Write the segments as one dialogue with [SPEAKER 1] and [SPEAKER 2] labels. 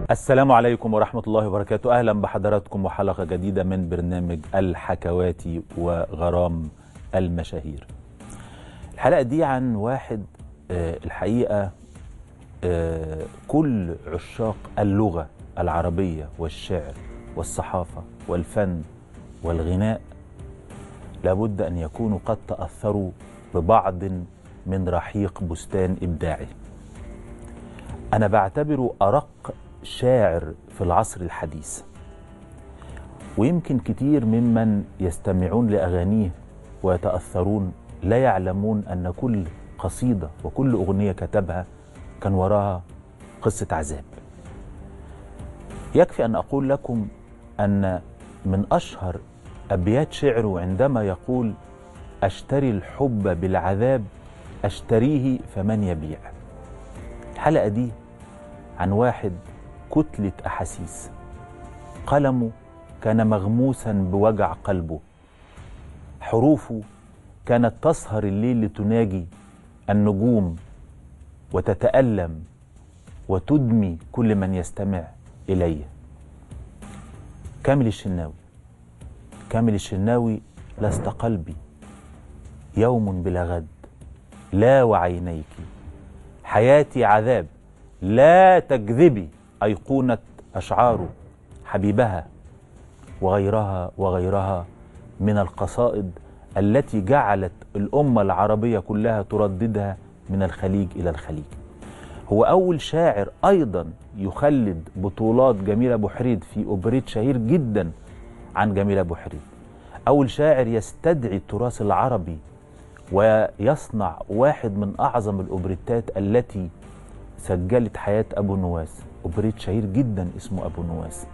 [SPEAKER 1] السلام عليكم ورحمة الله وبركاته. أهلا بحضراتكم وحلقة جديدة من برنامج الحكوات وغرام المشاهير. الحلقة دي عن واحد الحقيقة كل عشاق اللغة العربية والشعر والصحافة والفن والغناء لابد أن يكونوا قد تأثروا ببعض من رحيق بستان إبداعي. أنا بعتبره أرق شاعر في العصر الحديث، ويمكن كتير ممن يستمعون لأغانيه ويتأثرون لا يعلمون أن كل قصيدة وكل أغنية كتبها كان وراها قصة عذاب. يكفي أن أقول لكم أن من أشهر أبيات شعره عندما يقول: أشتري الحب بالعذاب أشتريه فمن يبيع. الحلقة دي عن واحد كتلة أحاسيس، قلمه كان مغموسا بوجع قلبه، حروفه كانت تسهر الليل لتناجي النجوم وتتألم وتدمي كل من يستمع إليه. كامل الشناوي. كامل الشناوي: لست قلبي يوم بلا غد، لا وعينيك حياتي عذاب، لا تكذبي. أيقونة أشعاره حبيبها وغيرها وغيرها من القصائد التي جعلت الأمة العربية كلها ترددها من الخليج إلى الخليج. هو أول شاعر أيضا يخلد بطولات جميل أبو حريد في أوبريت شهير جدا عن جميل أبو حريد. أول شاعر يستدعي التراث العربي ويصنع واحد من أعظم الأوبريتات التي سجلت حياة أبو نواس، أوبريت شهير جدا اسمه أبو نواس.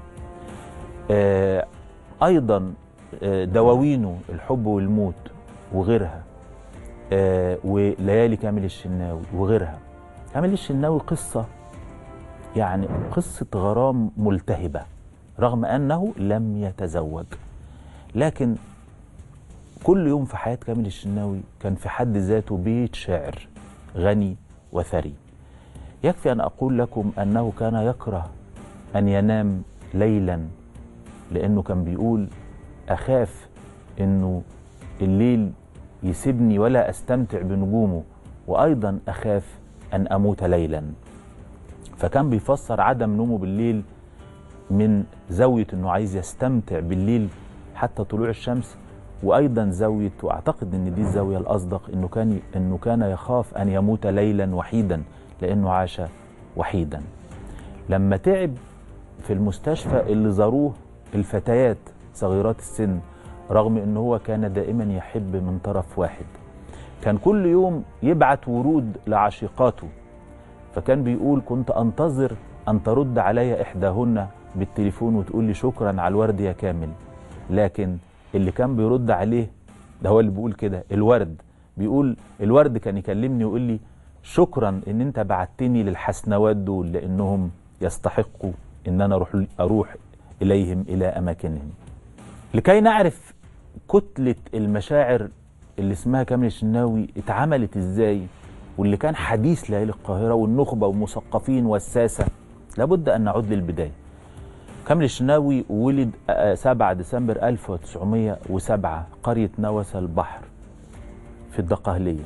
[SPEAKER 1] أيضا دواوينه الحب والموت وغيرها، وليالي كامل الشناوي وغيرها. كامل الشناوي قصة، يعني قصة غرام ملتهبة رغم أنه لم يتزوج، لكن كل يوم في حياة كامل الشناوي كان في حد ذاته بيت شعر غني وثري. يكفي أن أقول لكم أنه كان يكره أن ينام ليلا، لأنه كان بيقول: أخاف أنه الليل يسيبني ولا أستمتع بنجومه، وأيضا أخاف أن أموت ليلا. فكان بيفسر عدم نومه بالليل من زاوية أنه عايز يستمتع بالليل حتى طلوع الشمس، وأيضا زاوية، وأعتقد أن دي الزاوية الأصدق، أنه كان يخاف أن يموت ليلا وحيدا لأنه عاش وحيدا. لما تعب في المستشفى اللي زاروه الفتيات صغيرات السن، رغم أنه هو كان دائما يحب من طرف واحد، كان كل يوم يبعت ورود لعشيقاته، فكان بيقول: كنت أنتظر أن ترد علي إحداهن بالتليفون وتقول لي شكرا على الورد يا كامل، لكن اللي كان بيرد عليه ده هو اللي بيقول كده، الورد. بيقول الورد كان يكلمني ويقول لي: شكرا ان انت بعتني للحسنوات دول، لانهم يستحقوا ان انا اروح اليهم الى اماكنهم. لكي نعرف كتلة المشاعر اللي اسمها كامل الشناوي اتعملت ازاي، واللي كان حديث ليالي القاهرة والنخبة والمثقفين والساسة، لابد ان نعود للبداية. كامل الشناوي ولد 7 ديسمبر 1907 قرية نوس البحر في الدقهلية،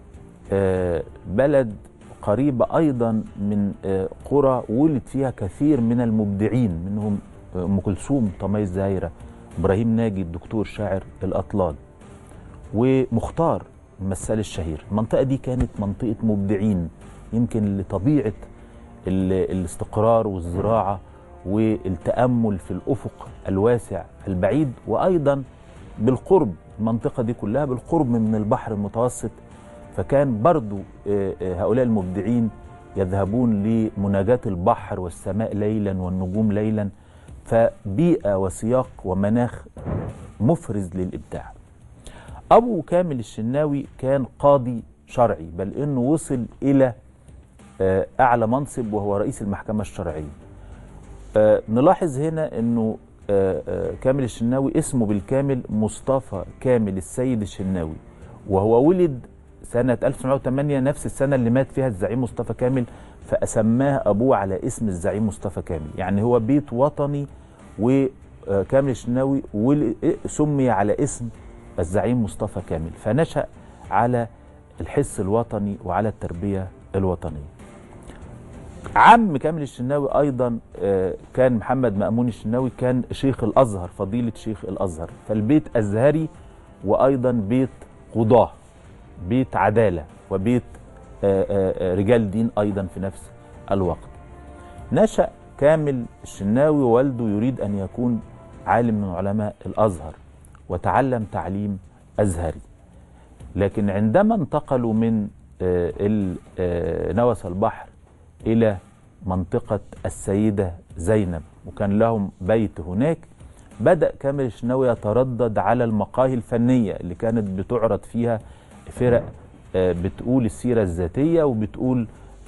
[SPEAKER 1] بلد قريبة أيضا من قرى ولد فيها كثير من المبدعين، منهم أم كلثوم، طمي الزهيرة، إبراهيم ناجي الدكتور شاعر الأطلال، ومختار المثال الشهير. المنطقة دي كانت منطقة مبدعين، يمكن لطبيعة الاستقرار والزراعة والتأمل في الأفق الواسع البعيد، وأيضا بالقرب، المنطقة دي كلها بالقرب من البحر المتوسط. فكان برضو هؤلاء المبدعين يذهبون لمناجاة البحر والسماء ليلا والنجوم ليلا، فبيئة وسياق ومناخ مفرز للإبداع. أبو كامل الشناوي كان قاضي شرعي، بل إنه وصل إلى أعلى منصب وهو رئيس المحكمة الشرعية. نلاحظ هنا إنه كامل الشناوي اسمه بالكامل مصطفى كامل السيد الشناوي، وهو ولد سنة 1908 نفس السنة اللي مات فيها الزعيم مصطفى كامل فسماه ابوه على اسم الزعيم مصطفى كامل، يعني هو بيت وطني، وكامل الشناوي سمي على اسم الزعيم مصطفى كامل، فنشأ على الحس الوطني وعلى التربية الوطنية. عم كامل الشناوي أيضا كان محمد مأمون الشناوي، كان شيخ الأزهر، فضيلة شيخ الأزهر، فالبيت أزهري وأيضا بيت قضاة، بيت عدالة، وبيت رجال دين أيضا في نفس الوقت. نشأ كامل الشناوي ووالده يريد أن يكون عالم من علماء الأزهر، وتعلم تعليم أزهري، لكن عندما انتقلوا من نوس البحر إلى منطقة السيدة زينب، وكان لهم بيت هناك، بدأ كامل الشناوي يتردد على المقاهي الفنية اللي كانت بتعرض فيها فرق بتقول السيرة الذاتية، وبتقول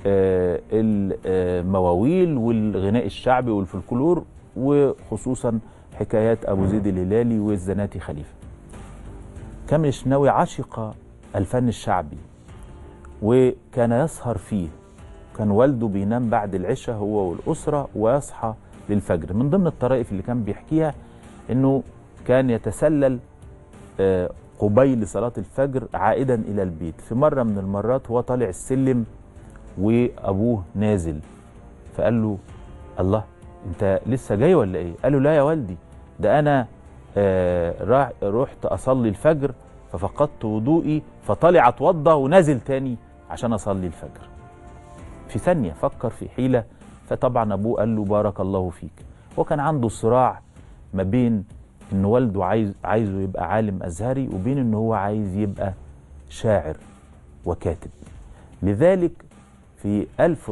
[SPEAKER 1] المواويل والغناء الشعبي والفلكلور، وخصوصا حكايات أبو زيد الهلالي والزناتي خليفة. كامل الشناوي عشق الفن الشعبي وكان يسهر فيه، كان والده بينام بعد العشاء هو والأسرة ويصحى للفجر. من ضمن الطرائف اللي كان بيحكيها انه كان يتسلل قبيل صلاة الفجر عائدا إلى البيت. في مرة من المرات هو طالع السلم وأبوه نازل، فقال له: الله، أنت لسه جاي ولا إيه؟ قال له: لا يا والدي، ده أنا رحت أصلي الفجر ففقدت وضوئي، فطلع أتوضى ونازل تاني عشان أصلي الفجر. في ثانية فكر في حيلة، فطبعا أبوه قال له: بارك الله فيك. وكان عنده صراع ما بين إن والده عايزه يبقى عالم أزهري، وبين إن هو عايز يبقى شاعر وكاتب. لذلك في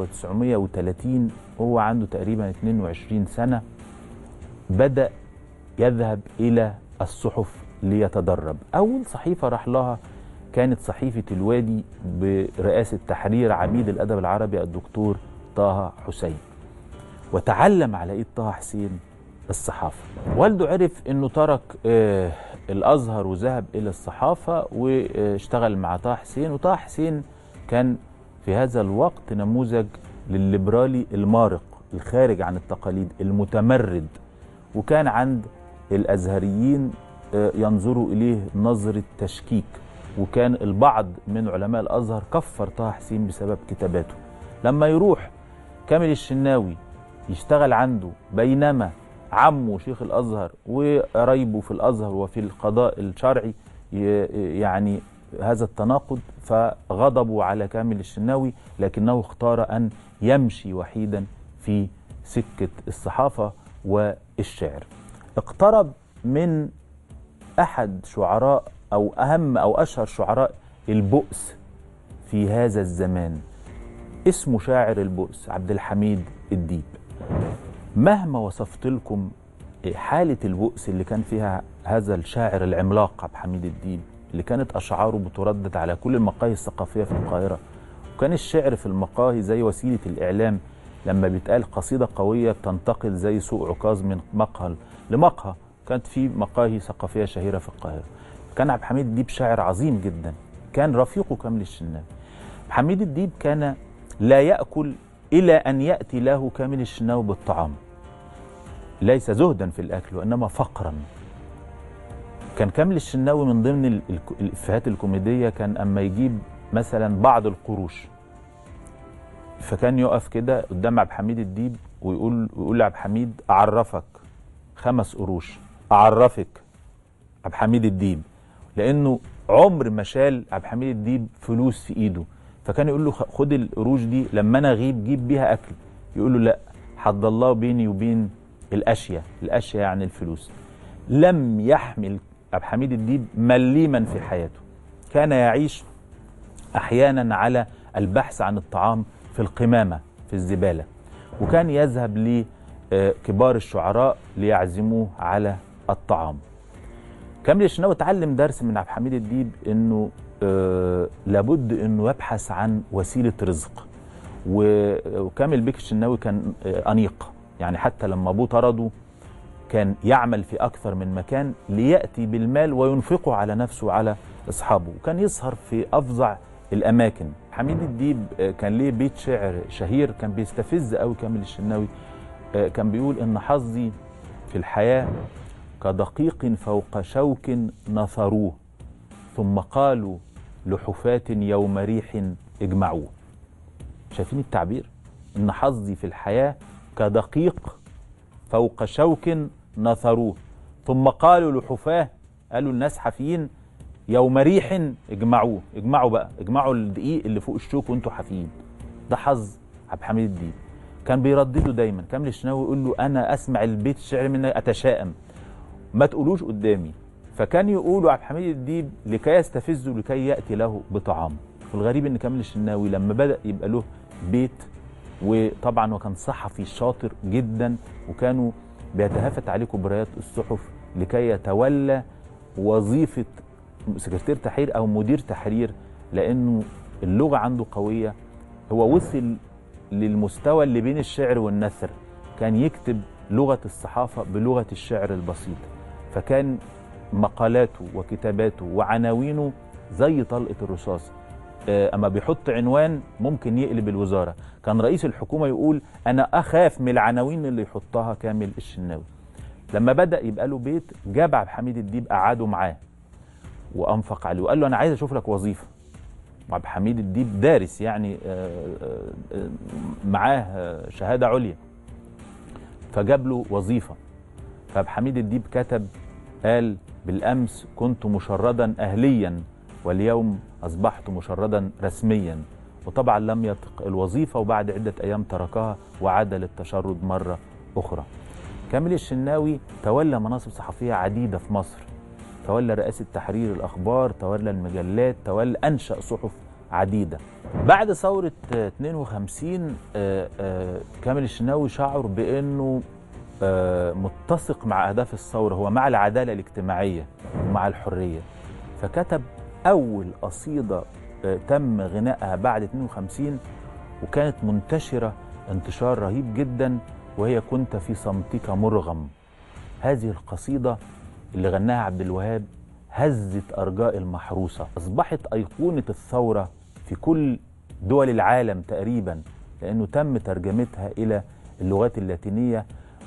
[SPEAKER 1] 1930 هو عنده تقريبا 22 سنة بدأ يذهب إلى الصحف ليتدرب. أول صحيفة راح لها كانت صحيفة الوادي برئاسة تحرير عميد الأدب العربي الدكتور طه حسين، وتعلم على إيد طه حسين الصحافة. والده عرف إنه ترك الأزهر وذهب إلى الصحافة واشتغل مع طه حسين، وطه حسين كان في هذا الوقت نموذج للليبرالي المارق الخارج عن التقاليد المتمرد، وكان عند الأزهريين ينظروا إليه نظرة تشكيك، وكان البعض من علماء الأزهر كفر طه حسين بسبب كتاباته. لما يروح كامل الشناوي يشتغل عنده بينما عمه شيخ الأزهر وقرايبه في الأزهر وفي القضاء الشرعي يعني هذا التناقض، فغضبوا على كامل الشناوي، لكنه اختار أن يمشي وحيدا في سكة الصحافة والشعر. اقترب من أحد شعراء أو أهم أو أشهر شعراء البؤس في هذا الزمان، اسمه شاعر البؤس عبد الحميد الديب. مهما وصفت لكم حالة البؤس اللي كان فيها هذا الشاعر العملاق عبد الحميد الديب، اللي كانت أشعاره بتردد على كل المقاهي الثقافية في القاهرة، وكان الشعر في المقاهي زي وسيلة الإعلام، لما بيتقال قصيدة قوية بتنتقل زي سوق عكاظ من مقهى لمقهى. كانت في مقاهي ثقافية شهيرة في القاهرة. كان عبد الحميد الديب شاعر عظيم جدا، كان رفيقه كامل الشناوي. عبد الحميد الديب كان لا يأكل إلى أن يأتي له كامل الشناوي بالطعام، ليس زهدا في الأكل وإنما فقرا. كان كامل الشناوي من ضمن الإفيهات الكوميدية كان أما يجيب مثلا بعض القروش، فكان يقف كده قدام عبد الحميد الديب ويقول لعبد الحميد: أعرفك 5 قروش، أعرفك. عبد الحميد الديب لأنه عمر ما شال عبد الحميد الديب فلوس في إيده، فكان يقول له: خد القروش دي لما أنا أغيب جيب بيها أكل. يقول له: لا، حد الله بيني وبين الأشياء يعني الفلوس. لم يحمل عبد الحميد الديب مليما في حياته، كان يعيش أحيانا على البحث عن الطعام في القمامة في الزبالة، وكان يذهب لكبار الشعراء ليعزموه على الطعام. كامل الشناوي اتعلم درس من عبد الحميد الديب انه لابد انه يبحث عن وسيله رزق. وكامل بيك الشناوي كان انيق، يعني حتى لما ابوه طرده كان يعمل في اكثر من مكان لياتي بالمال وينفقه على نفسه وعلى اصحابه، وكان يسهر في افظع الاماكن. حميد الديب كان ليه بيت شعر شهير كان بيستفز قوي كامل الشناوي. كان بيقول إن حظي في الحياة كدقيق فوق شوك نثروه ثم قالوا لحفاة يوم ريح اجمعوه. شايفين التعبير؟ إن حظي في الحياة كدقيق فوق شوك نثروه ثم قالوا لحفاة، قالوا الناس حافيين، يوم ريح اجمعوه. اجمعوا بقى، اجمعوا الدقيق اللي فوق الشوك وانتوا حافيين. ده حظ عبد الحميد الديب. كان بيردده دايما كامل الشناوي، يقول له انا اسمع البيت الشعري منك اتشائم، ما تقولوش قدامي. فكان يقولوا عبد الحميد الديب لكي يستفزه لكي ياتي له بطعام. والغريب ان كامل الشناوي لما بدا يبقى له بيت، وطبعا وكان صحفي شاطر جدا وكانوا بيتهافت عليه كبريات الصحف لكي يتولى وظيفه سكرتير تحرير او مدير تحرير، لانه اللغه عنده قويه. هو وصل للمستوى اللي بين الشعر والنثر، كان يكتب لغه الصحافه بلغه الشعر البسيط، فكان مقالاته وكتاباته وعناوينه زي طلقه الرصاص. اما بيحط عنوان ممكن يقلب الوزاره. كان رئيس الحكومه يقول انا اخاف من العناوين اللي يحطها كامل الشناوي. لما بدا يبقى له بيت، جاب عبد الحميد الديب قعده معاه وانفق عليه وقال له انا عايز اشوف لك وظيفه. وعبد الحميد الديب دارس يعني معاه شهاده عليا، فجاب له وظيفه. فعبد الحميد الديب كتب قال بالامس كنت مشردا اهليا واليوم اصبحت مشردا رسميا. وطبعا لم يطق الوظيفه وبعد عده ايام تركها وعاد للتشرد مره اخرى. كامل الشناوي تولى مناصب صحفيه عديده في مصر، تولى رئاسة تحرير الأخبار، تولى المجلات، تولى أنشأ صحف عديدة. بعد ثورة 52 كامل الشناوي شعر بأنه متسق مع أهداف الثورة، هو مع العدالة الاجتماعية ومع الحرية، فكتب أول قصيدة تم غنائها بعد 52 وكانت منتشرة انتشار رهيب جدا، وهي كنت في صمتك مرغم. هذه القصيدة اللي غناها عبد الوهاب هزت أرجاء المحروسة، أصبحت أيقونة الثورة في كل دول العالم تقريبا، لأنه تم ترجمتها إلى اللغات اللاتينية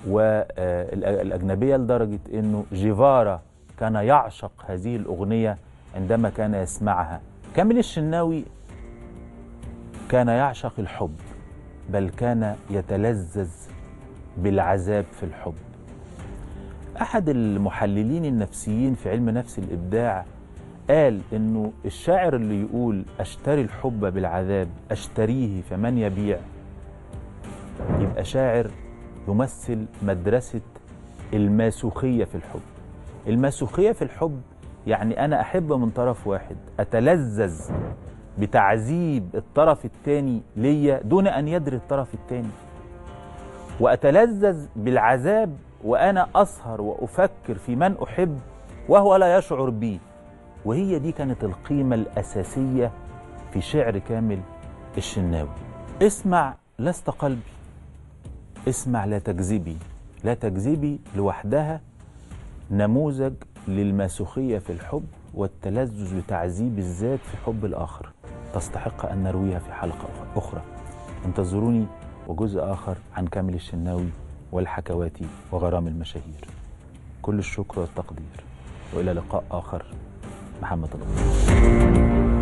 [SPEAKER 1] والأجنبية، لدرجة أنه جيفارا كان يعشق هذه الأغنية عندما كان يسمعها. كامل الشناوي كان يعشق الحب، بل كان يتلذذ بالعذاب في الحب. أحد المحللين النفسيين في علم نفس الإبداع قال إنه الشاعر اللي يقول أشتري الحب بالعذاب أشتريه فمن يبيع، يبقى شاعر يمثل مدرسة الماسوخية في الحب. الماسوخية في الحب يعني أنا أحب من طرف واحد، أتلذذ بتعذيب الطرف الثاني ليا دون أن يدري الطرف الثاني، وأتلذذ بالعذاب وأنا أسهر وأفكر في من أحب وهو لا يشعر بي. وهي دي كانت القيمة الأساسية في شعر كامل الشناوي. اسمع لست قلبي، اسمع لا تكذبي. لا تكذبي لوحدها نموذج للماسوخية في الحب والتلذذ بتعذيب الذات في حب الآخر، تستحق أن نرويها في حلقة أخرى. انتظروني وجزء آخر عن كامل الشناوي والحكوات وغرام المشاهير. كل الشكر والتقدير، وإلى لقاء آخر. محمد الله.